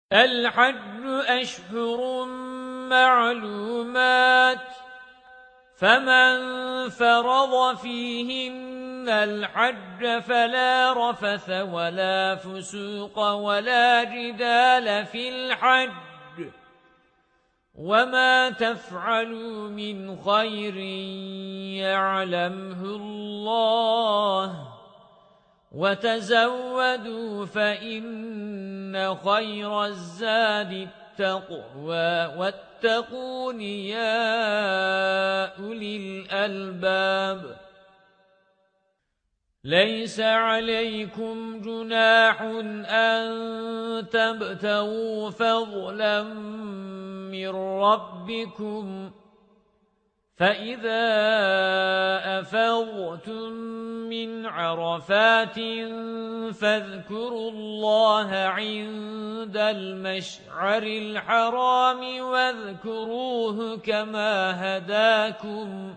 الحج أشهر معلومات، فمن فرض فيهن الحج فلا رفث ولا فسوق ولا جدال في الحج، وما تفعلوا من خير يعلمه الله، وتزودوا فإن خير الزاد التقوى واتقون يا أولي الألباب. ليس عليكم جناح أن تبتغوا فضلا من ربكم، فإذا أفضتم من عرفات فاذكروا الله عند المشعر الحرام واذكروه كما هداكم،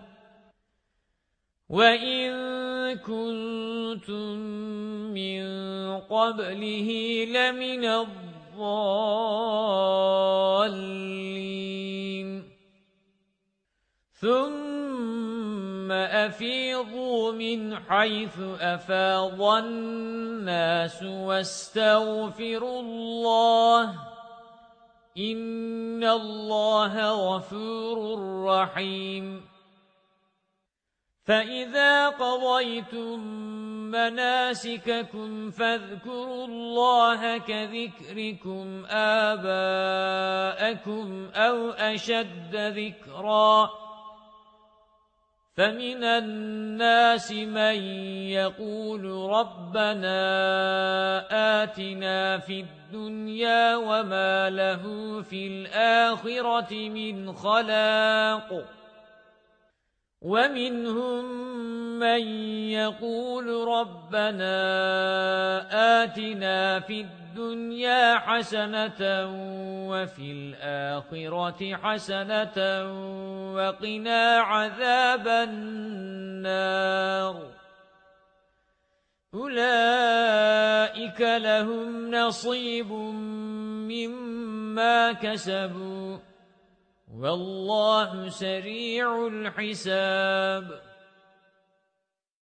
وإن كنتم من قبله لمن الضالين. ثم أفيضوا من حيث أفاض الناس واستغفروا الله، إن الله غفور رحيم. فإذا قضيتم مناسككم فاذكروا الله كذكركم آباءكم أو أشد ذكرًا، فمن الناس من يقول ربنا آتنا في الدنيا وما له في الآخرة من خلاق، ومنهم من يقول ربنا آتنا في الدنيا حسنة وفي الآخرة حسنة وقنا عذاب النار. أولئك لهم نصيب مما كسبوا، والله سريع الحساب.